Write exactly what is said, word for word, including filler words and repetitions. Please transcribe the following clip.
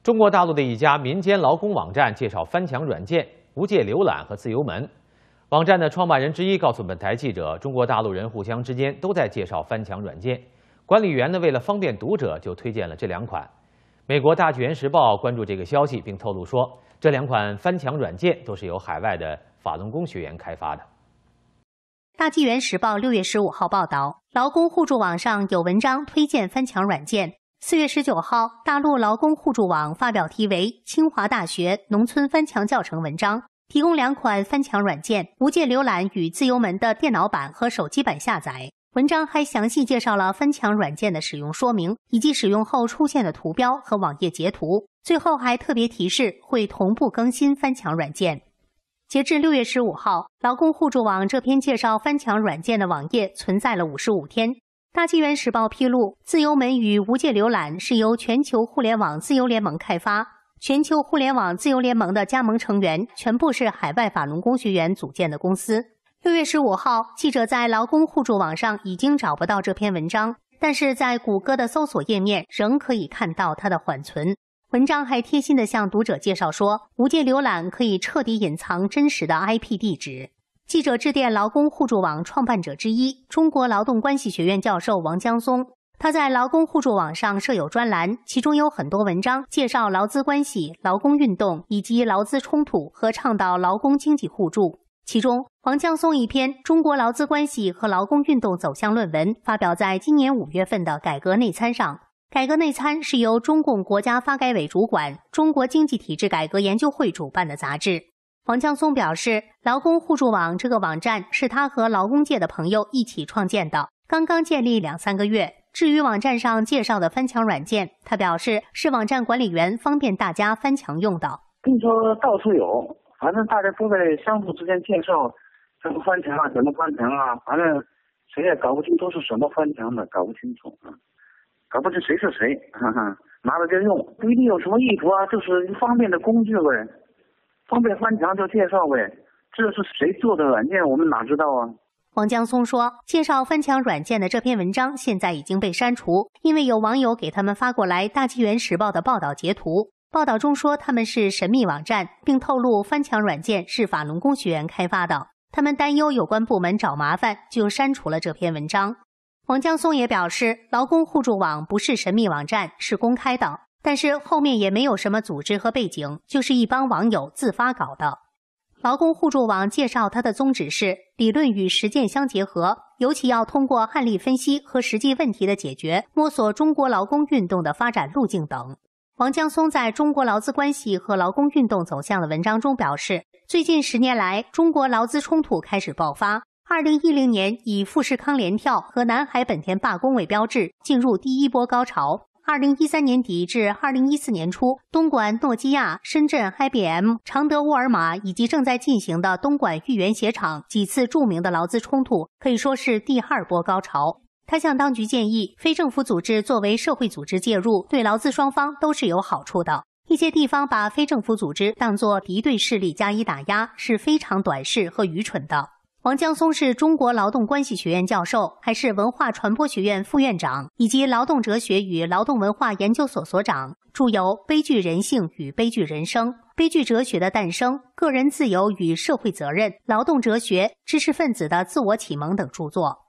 中国大陆的一家民间劳工网站介绍翻墙软件“无界浏览”和“自由门”。网站的创办人之一告诉本台记者，中国大陆人互相之间都在介绍翻墙软件。管理员呢，为了方便读者，就推荐了这两款。美国《大纪元时报》关注这个消息，并透露说，这两款翻墙软件都是由海外的法轮功学员开发的。 大纪元时报六月十五号报道，劳工互助网上有文章推荐翻墙软件。四月十九号，大陆劳工互助网发表题为《清华大学农村翻墙教程》文章，提供两款翻墙软件无界浏览与自由门的电脑版和手机版下载。文章还详细介绍了翻墙软件的使用说明，以及使用后出现的图标和网页截图。最后还特别提示会同步更新翻墙软件。截至六月十五号，劳工互助网这篇介绍翻墙软件的网页存在了五十五天。大纪元时报披露，自由门与无界浏览是由全球互联网自由联盟开发。全球互联网自由联盟的加盟成员全部是海外法轮功学员组建的公司。六月十五号，记者在劳工互助网上已经找不到这篇文章，但是在谷歌的搜索页面仍可以看到它的缓存。文章还贴心地向读者介绍说，无界浏览可以彻底隐藏真实的 I P 地址。记者致电劳工互助网创办者之一、中国劳动关系学院教授王江松，他在劳工互助网上设有专栏，其中有很多文章介绍劳资关系、劳工运动以及劳资冲突和倡导劳工经济互助。其中，王江松一篇《中国劳资关系和劳工运动走向》论文发表在今年五月份的改革内参上。改革内参是由中共国家发改委主管、中国经济体制改革研究会主办的杂志。王江松表示，劳工互助网这个网站是他和劳工界的朋友一起创建的，刚刚建立两三个月。至于网站上介绍的翻墙软件，他表示是网站管理员方便大家翻墙用的。 跟你说到处有，反正大家都在相互之间介绍怎么翻墙啊，怎么翻墙啊，反正谁也搞不清都是什么翻墙的，搞不清楚啊，搞不清谁是谁，哈哈，拿了就用，不一定有什么意图啊，就是方便的工具呗，方便翻墙就介绍呗，这是谁做的软件，我们哪知道啊？ 王江松说，介绍翻墙软件的这篇文章现在已经被删除，因为有网友给他们发过来大纪元时报的报道截图。报道中说他们是神秘网站，并透露翻墙软件是法轮功学员开发的。他们担忧有关部门找麻烦，就删除了这篇文章。王江松也表示，劳工互助网不是神秘网站，是公开的，但是后面也没有什么组织和背景，就是一帮网友自发搞的。劳工互助网介绍它的宗旨是理论与实践相结合，尤其要通过案例分析和实际问题的解决，摸索中国劳工运动的发展路径等。王江松在中国劳资关系和劳工运动走向的文章中表示，最近十年来，中国劳资冲突开始爆发。二零一零年以富士康联跳和南海本田罢工为标志，进入第一波高潮。二零一三年底至二零一四年初，东莞诺基亚、深圳 I B M、常德沃尔玛以及正在进行的东莞豫园鞋厂几次著名的劳资冲突，可以说是第二波高潮。他向当局建议，非政府组织作为社会组织介入，对劳资双方都是有好处的。一些地方把非政府组织当作敌对势力加以打压，是非常短视和愚蠢的。王江松是中国劳动关系学院教授，还是文化传播学院副院长，以及劳动哲学与劳动文化研究所所长，著有《悲剧人性与悲剧人生》、《悲剧哲学的诞生》、《个人自由与社会责任》、《劳动哲学》、《知识分子的自我启蒙》等著作。